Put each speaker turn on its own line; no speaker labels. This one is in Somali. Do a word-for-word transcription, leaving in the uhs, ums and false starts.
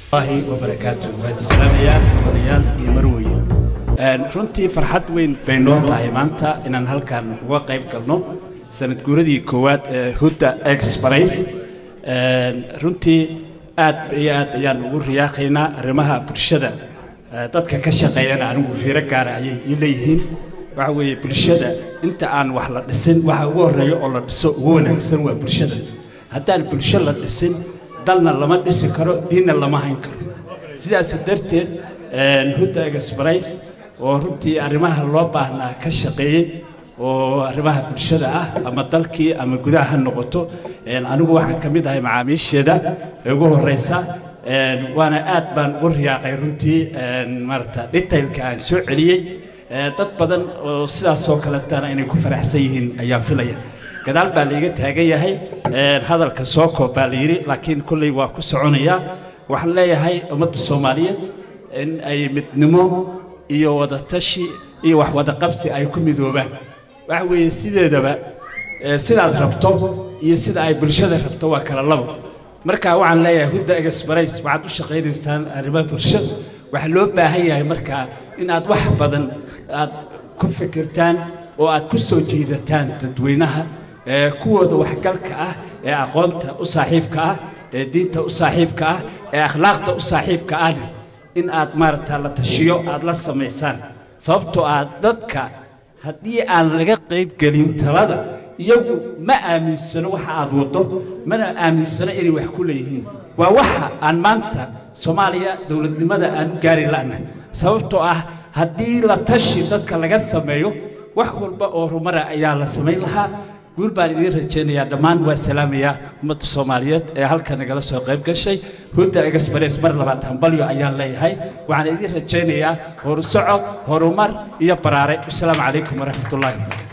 الله وبركاته والسلام يا وليال يمروي runtii farxad weyn bay noo tahay maanta inaan halkan uga qayb galno sanad guuradii koowaad ee Huda Express runtii aad iyo aad ayaan ugu riyaaqaynaa arrimaha bulshada dadka ka shaqeeyana anigu fiiro gaar ah ayay leeyihiin waxa weeye bulshada inta aan wax la dhisin waxa ugu horeeyo oo la dhiso ugu wanaagsan waa bulshada haddaan bulsho la dhisin dalna lama dhisi karo diinna lama hayn karo sidaas darteed Huda Express oo runtii arrimaha loo baahnaa ka shaqeeyay oo arrimaha bulshada ah ama dalkii ama gudaha noqoto anigu waxaan kamid ahay macaamiisheeda ugu horeysa waana aad baan u riyaaqay runtii marta detailka aan soo celiyay dad badan oo sidaas oo kale taana inay ku faraxsan yihiin ayaa filaya gadaal baa liiga taagan yahay hadalka soo koob baa la yiri laakiin kulley waa ku soconaya waxaan leeyahay ummadda Soomaaliyeed in ay midnimo iyo wada tashi iyo wax wada qabsi ay ku midoobaan waxa weeye sideedaba sidaad rabto iyo sida ay bulshada rabto waa kala labo marka waxaan leeyahay Huda Express waxaad u shaqeynaysaan arrimaha bulshada waxa loo baahan yahay marka in aad wax badan aad ku fikirtaan oo aad ku soo jiidataan dadweynaha kuwooda waxgalka ah ee aqoonta u saaxiibka ah ee diinta u saaxiibka ah ee akhlaaqda u saaxiibka ah in aad maarta la tashiyo aad la sameeysan sababtoo ah dadka haddii aan laga qayb gelin talada iyagu ma aaminsano waxa aad wado mana aaminsano inay wax ku leeyihiin waa waxa aan maanta Soomaaliya dawladnimada aan gaari laanahay sababtoo ah haddii la tashi dadka laga sameeyo wax walba oo rumara ayaa la sameyn lahaa guul baan idin rajaynayaa dhammaan waa salaamaya ummadda Soomaaliyeed ee halkan nagala soo qayb gashay Huda Express mar labaad hambalyo ayaan leeyahay waxaan idin rajaynayaa horusocod horumar iyo baraare assalaamu calaykum waraxmatullaahi